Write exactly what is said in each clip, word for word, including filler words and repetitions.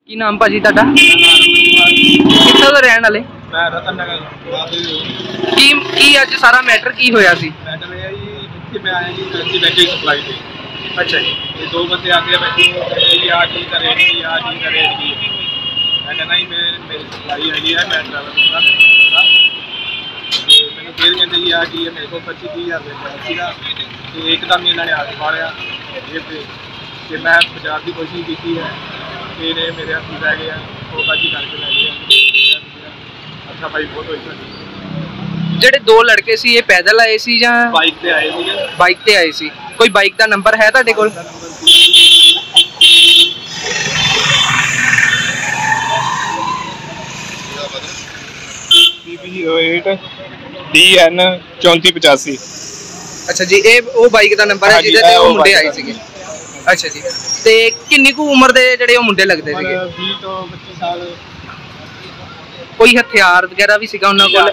ਕੀ ਨਾਮ ਭਾਜੀ ਤੁਹਾਡਾ? ਕਿੱਥੋਂ ਦੇ ਰਹਿਣ ਵਾਲੇ? मैं रतन नगर ਕੀ ਕੀ ਅੱਜ ਸਾਰਾ ਮੈਟਰ ਕੀ ਹੋਇਆ ਸੀ? मैटर ये है जी कि मैं आया जी करंसी बैटरी सप्लाई पे। ਅੱਛਾ ਜੀ। ये दो बंदे आके बैठे जी आ चीज़ का रेट की आ चीज़ का रेट की मैं कहना जी मैं मेरी सप्लाई हैगी है मैं ड्राइवर दूंगा मैंने फिर कहते जी आ चीज़ है मेरे को पच्ची तीह हज़ार रुपये सीगा तो एकदम इन्होंने हाथ मारिया ये कि मैं बचाव की कोशिश की है फिर ये मेरे हाथ लै गए वो बाजी करके लै गए। अच्छा भाई बहुत होई ਜਿਹੜੇ ਦੋ ਲੜਕੇ ਸੀ ਇਹ ਪੈਦਲ ਆਏ ਸੀ ਜਾਂ बाइक पे आए थे? ਬਾਈਕ ਤੇ ਆਏ ਸੀ। ਕੋਈ ਬਾਈਕ ਦਾ ਨੰਬਰ ਹੈ ਤੁਹਾਡੇ ਕੋਲ? P P zero eight D N चौंती पचासी। ਅੱਛਾ ਜੀ, ਇਹ ਉਹ ਬਾਈਕ ਦਾ ਨੰਬਰ ਹੈ ਜਿਹਦੇ ਤੇ ਉਹ ਮੁੰਡੇ ਆਏ ਸੀਗੇ। ਅੱਛਾ ਜੀ, ਤੇ ਕਿੰਨੀ ਕੁ ਉਮਰ ਦੇ ਜਿਹੜੇ ਉਹ ਮੁੰਡੇ ਲੱਗਦੇ ਸੀਗੇ? बीस तो पच्चीस साल। ਕੋਈ ਹਥਿਆਰ ਵਗੈਰਾ ਵੀ ਸੀਗਾ ਉਹਨਾਂ ਕੋਲ?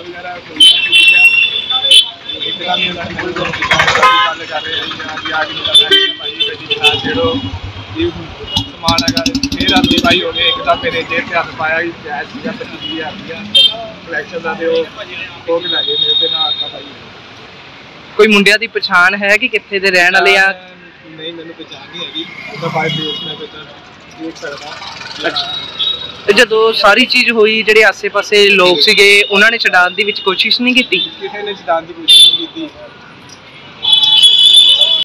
समान है फिर आदमी भाई हो गए एकदम मेरे जेब से हथ पाया कैश सीगा पच्ची तीह हज़ार रुपया कलैक्शन का तो खो के लै गए मेरे से ना आका भाई। ਕੋਈ ਮੁੰਡਿਆਂ ਦੀ ਪਛਾਣ ਹੈ ਕਿ ਕਿੱਥੇ ਦੇ ਰਹਿਣ ਵਾਲੇ ਆ? नहीं मैंने पहचान नहीं हैगी ਉਹਦਾ ਬਾਈ ਫੇਸ ਮੈਂ ਪਤਾ ਦੇਖ ਸਕਦਾ। ਤੇ ਜਦੋਂ ਸਾਰੀ ਚੀਜ਼ ਹੋਈ ਜਿਹੜੇ ਆਸੇ-ਪਾਸੇ ਲੋਕ ਸੀਗੇ ਉਹਨਾਂ ਨੇ ਛਡਾਉਣ ਦੀ ਵਿੱਚ ਕੋਸ਼ਿਸ਼ ਨਹੀਂ ਕੀਤੀ? ਕਿਸੇ ਨੇ ਛਡਾਉਣ ਦੀ ਕੋਸ਼ਿਸ਼ ਨਹੀਂ ਕੀਤੀ।